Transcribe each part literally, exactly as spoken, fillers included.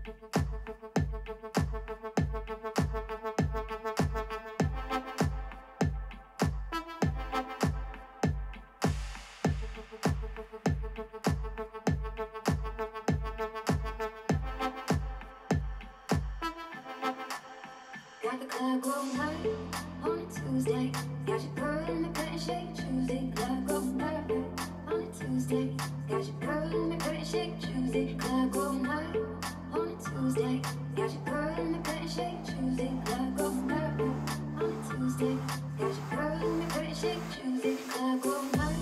Got the club going high on a Tuesday. Got your girl in the cut and shake Tuesday. Club going high on a Tuesday. Got your girl in the cut and shake Tuesday. Club going high on a Tuesday. Got your girl in the cut and shake Tuesday. Club going high on a Tuesday. Got your girl in the cut and shake Tuesday. Club going high.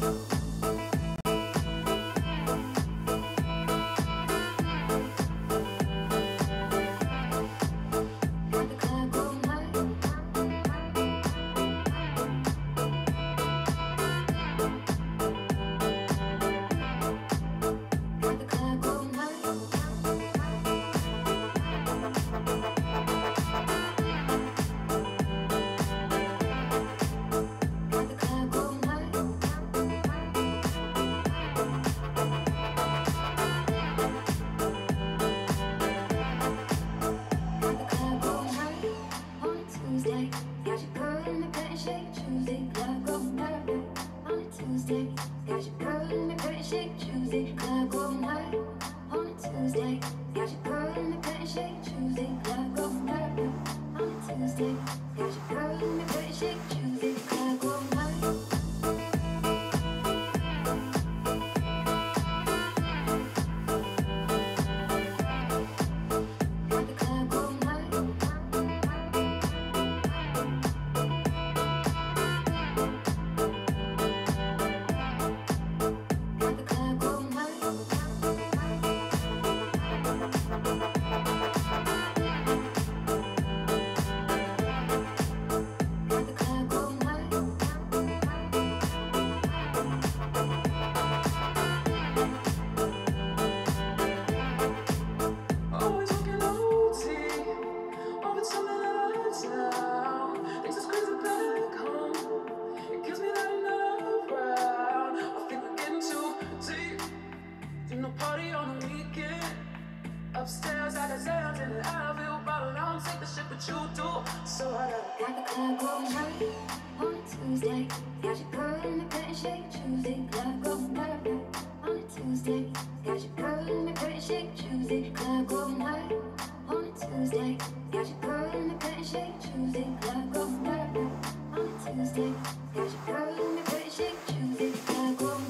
Upstairs, I got sounds in the Advil bottle. I don't take the shit, but you do. So I got the club going high on a Tuesday. Got your girl in the cut and shake Tuesday. Club going high on a Tuesday. Got your girl in the cut and shake Tuesday. Club going high on a Tuesday. Got your girl in the cut and shake Tuesday. Club going high on a Tuesday. Got your girl in the cut and shake Tuesday. Club going